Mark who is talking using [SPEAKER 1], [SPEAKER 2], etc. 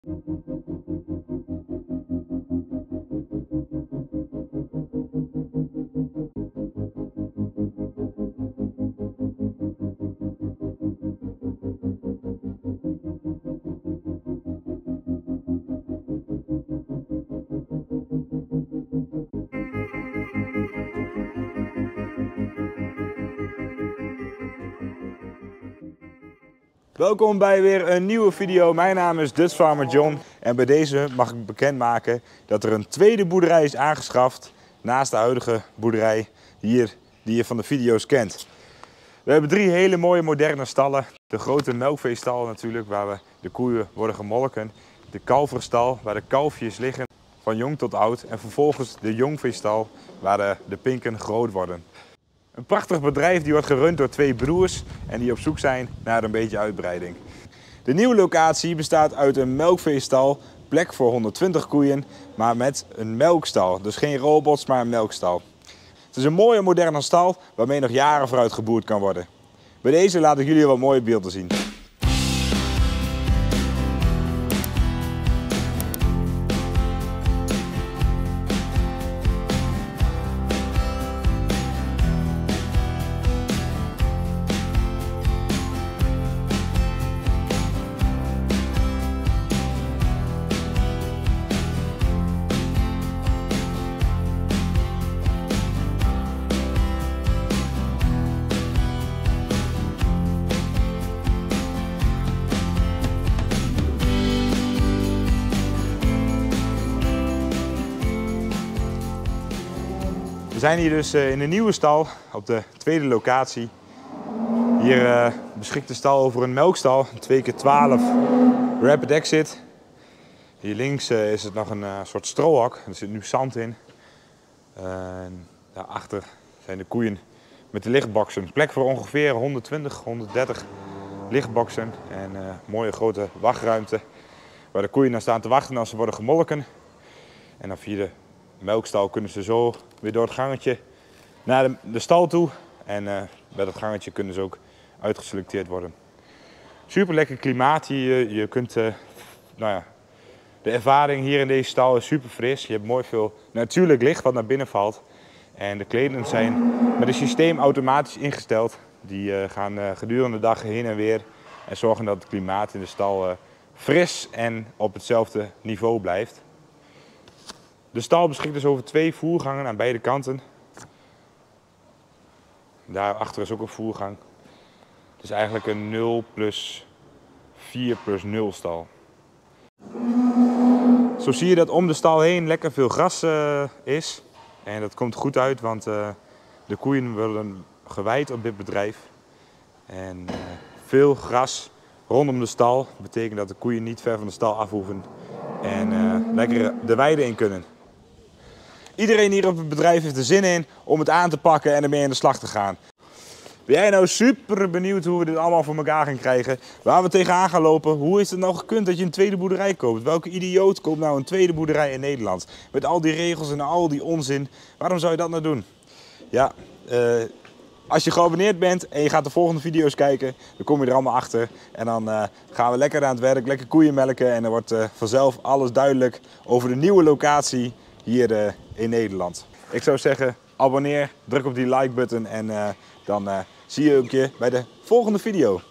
[SPEAKER 1] Welkom bij weer een nieuwe video. Mijn naam is Dutch Farmer John en bij deze mag ik bekendmaken dat er een tweede boerderij is aangeschaft naast de huidige boerderij hier die je van de video's kent. We hebben 3 hele mooie moderne stallen. De grote melkveestal natuurlijk waar de koeien worden gemolken. De kalverstal waar de kalfjes liggen van jong tot oud en vervolgens de jongveestal waar de pinken groot worden. Een prachtig bedrijf die wordt gerund door 2 broers en die op zoek zijn naar een beetje uitbreiding. De nieuwe locatie bestaat uit een melkveestal, plek voor 120 koeien, maar met een melkstal. Dus geen robots, maar een melkstal. Het is een mooie moderne stal waarmee nog jaren vooruit geboerd kan worden. Bij deze laat ik jullie wat mooie beelden zien. We zijn hier dus in de nieuwe stal op de tweede locatie. Hier beschikt de stal over een melkstal, een 2x12 rapid exit. Hier links is het nog een soort strohok, er zit nu zand in. En daarachter zijn de koeien met de lichtboxen. Plek voor ongeveer 120, 130 lichtboxen en mooie grote wachtruimte waar de koeien naar staan te wachten als ze worden gemolken. En dan via de melkstal kunnen ze zo weer door het gangetje naar de stal toe. En bij dat gangetje kunnen ze ook uitgeselecteerd worden. Super lekker klimaat hier. Je kunt, de ervaring hier in deze stal is super fris. Je hebt mooi veel natuurlijk licht wat naar binnen valt. En de kleden zijn met een systeem automatisch ingesteld. Die gaan gedurende de dag heen en weer. En zorgen dat het klimaat in de stal fris en op hetzelfde niveau blijft. De stal beschikt dus over 2 voergangen aan beide kanten. Daarachter is ook een voergang. Het is eigenlijk een 0 plus 4 plus 0 stal. Zo zie je dat om de stal heen lekker veel gras is. En dat komt goed uit, want de koeien worden geweid op dit bedrijf. En veel gras rondom de stal betekent dat de koeien niet ver van de stal af hoeven. En lekker de weide in kunnen. Iedereen hier op het bedrijf heeft er zin in om het aan te pakken en ermee aan de slag te gaan. Ben jij nou super benieuwd hoe we dit allemaal voor elkaar gaan krijgen? Waar we tegenaan gaan lopen? Hoe is het nou gekund dat je een tweede boerderij koopt? Welke idioot koopt nou een tweede boerderij in Nederland? Met al die regels en al die onzin. Waarom zou je dat nou doen? Ja, als je geabonneerd bent en je gaat de volgende video's kijken, dan kom je er allemaal achter. En dan gaan we lekker aan het werk, lekker koeien melken. En dan wordt vanzelf alles duidelijk over de nieuwe locatie hier in Nederland. Ik zou zeggen, abonneer, druk op die like button en dan zie je je bij de volgende video.